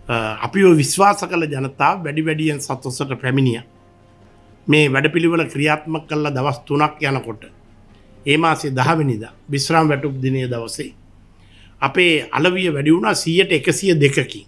අපි විශ්වාස කළ ජනතාව වැඩි වැඩියෙන් සතොසට පැමිණිය. මේ වැඩපිළිවෙල ක්‍රියාත්මක කළා දවස් 3ක් යනකොට ඒ මාසේ 10 වෙනිදා විශ්‍රාම වැටුප් දිනයේ දවසේ අපේ අලවිය වැඩි වුණා 100%.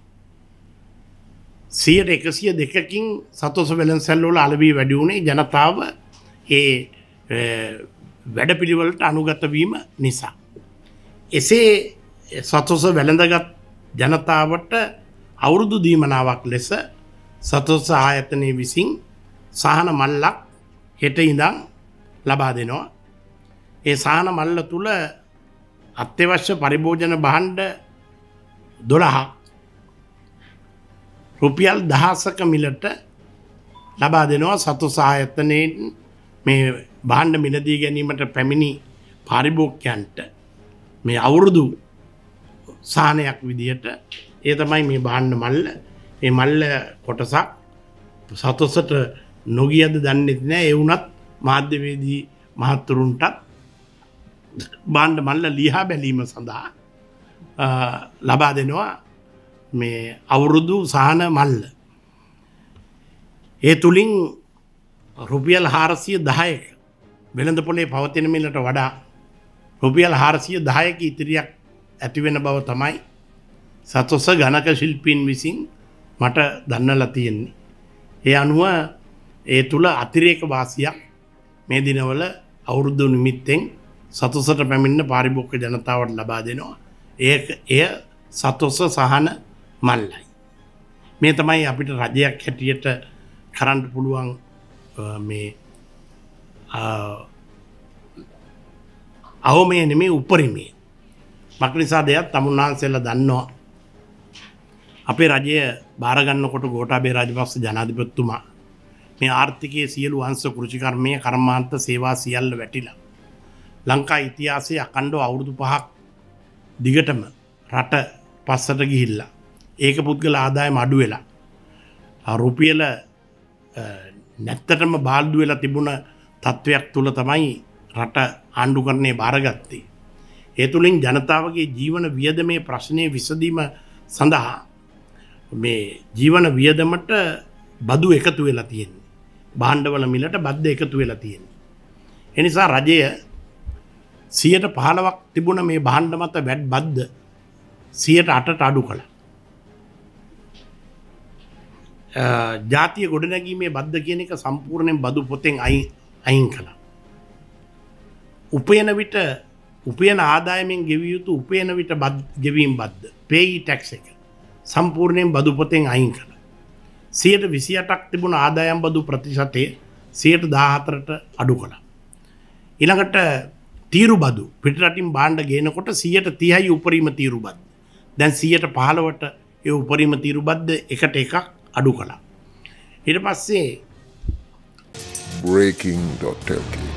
102කින් සතොස වෙළඳසැල් වල අලවිය වැඩි වුණේ ජනතාව ඒ වැඩපිළිවෙලට අනුගත වීම නිසා. එසේ සතොස වැළඳගත් ජනතාවට අවුරුදු දීමනාවක් ලෙස සතොස ආයතනයේ විසින් සහන මල්ලක් හෙට ඉඳන් ලබා දෙනවා. ඒ සහන මල්ල තුල අත්‍යවශ්‍ය පරිභෝජන භාණ්ඩ 12ක් රුපියල් 1000ක මිලට ලබා දෙනවා. සතොස ආයතනයේ මේ භාණ්ඩ මිලදී ගැනීමට පැමිණි පාරිභෝගිකයන්ට මේ අවුරුදු සහනයක් විදියට ඒ තමයි මේ භාණ්ඩ මල්ල. මේ මල්ල කොටසක් සතොසට නොගියද දන්නේ නැහැ. ඒ වුණත් මාධ්‍යවේදී මහතුරුන්ටත් භාණ්ඩ මල්ල ලියා බැලීම සඳහා ලබා දෙනවා මේ අවුරුදු සහන මල්ල. ඒ තුලින් රුපියල් 410ක වෙළඳ පොලේ පවතින මිලට වඩා රුපියල් 410ක ඉතිරියක් ඇති වෙන බව තමයි සතොස ගණක ශිල්පීන් විසින් මට දන්නලා තියෙන්නේ. ඒ අනුව ඒ තුල අතිරේක වාසියක් මේ දිනවල අවුරුදු නිමිත්තෙන් සතොසට පැමිණෙන පාරිභෝගික ජනතාවට ලබා දෙනවා. එය සතොස සහන මල්ලයි. මේ තමයි අපිට රජයක් හැටියට කරන්න පුළුවන් මේ අවමේ නෙමේ උපරිමේ. මක්නිසා දෙයක් තමුන්නාන්සෙල්ලා දන්නවා. අපේ රජය බාර ගන්නකොට ගෝඨාභය රාජපක්ෂ ජනාධිපතිතුමා මේ ආර්ථිකයේ සියලු අංශ කෘෂිකර්මයේ කර්මාන්ත සේවා සියල්ල වැටිලා ලංකා ඉතිහාසයේ අකණ්ඩව අවුරුදු 5ක් දිගටම රට පස්සට ගිහිල්ලා ඒක පුද්ගල ආදායම අඩු වෙලා රුපියල නැත්තටම බාල්දු වෙලා තිබුණ තත්වයක් තුල තමයි රට ආණ්ඩුකරණය බාරගත්තේ. ඒ තුලින් ජනතාවගේ ජීවන වියදමේ ප්‍රශ්නයේ විසඳීම සඳහා මේ ජීවන වියදමට බදු එකතු වෙලා තියෙන්නේ. භාණ්ඩවල මිලට බද්ද එකතු වෙලා තියෙන්නේ. ඒ නිසා රජය 15%ක් තිබුණ මේ භාණ්ඩ මත වැඩ බද්ද 8%ට අඩු කළා. ජාතිය ගොඩනැගීමේ බද්ද කියන එක සම්පූර්ණයෙන් බදු පොතෙන් අයින් කළා. උපයන විට උපයන ආදායමෙන් ගෙවිය යුතු උපයන විට ගෙවීම් බද්ද පේයි ටැක්ස් එක සම්පූර්ණයෙන් බදු පොතෙන් අයින් කළා. 28%ක් තිබුණ ආදායම් බදු ප්‍රතිශතය 14%ට අඩු කළා. ඊළඟට තීරු බදු පිටරටින් භාණ්ඩ ගේනකොට 30%යි උපරිම තීරු බද්ද. දැන් 15%ට ඒ උපරිම තීරු බද්ද එකට එකක් අඩු කළා. ඊට පස්සේ breaking.lk